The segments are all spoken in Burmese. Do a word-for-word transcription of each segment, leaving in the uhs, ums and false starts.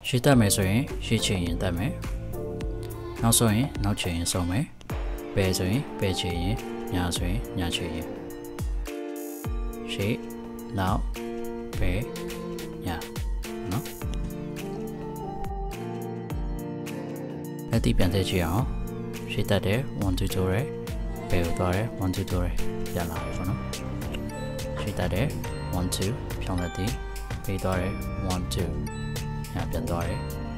She tell me so she change that me. Now so now change so me. Be so be change nya so nya change. She now be nya no. Let the pen take you She that there one two two re. Be there one two two re. Ya la no. She that there one two. Pion let the be there one two. Ya pian there.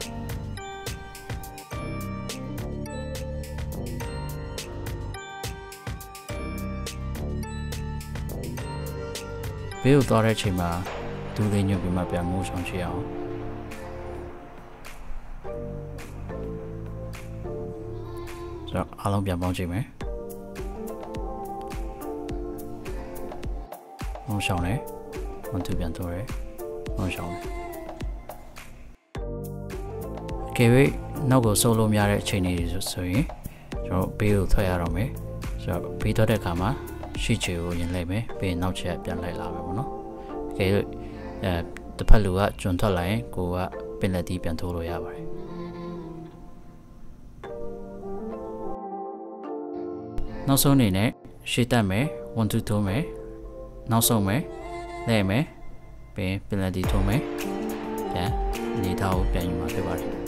Be there chima. Do they know be my pian moves on she out. So, how longပြန်ပေါင်းကြည့်မယ်။မုံရှောင်းလေ။one twoပြန်ထိုးရဲ။မုံရှောင်းလေ။ Okay နောက်ကိုစိုးလို့မရတဲ့အချိန်လေးတွေဆိုရင်ကျွန်တော်ဘေးကိုထွက်ရတော့မယ်။ဆိုတော့ဘေးထွက်တဲ့အခါမှာရှေ့ခြေကိုရင်လိုက်မယ်။ပြီးရင်နောက်ခြေကပြန်လိုက်လာမယ်ပေါ့နော်။ Okay အဲတစ်ဖက်လူကကျွန်းထွက်လာရင်ကိုကပင်လက်တီးပြန်ထိုးလို့ရပါတယ်။နောက်ဆုံးအနေနဲ့ရှေ့တက်မယ်one twoထိုးမယ်နောက်ဆုံးမယ်လဲမယ်ပြီးပင်လက်တီထိုးမယ်ပြန်အနေထားကိုပြန်ယူမှာဖြစ်ပါတယ်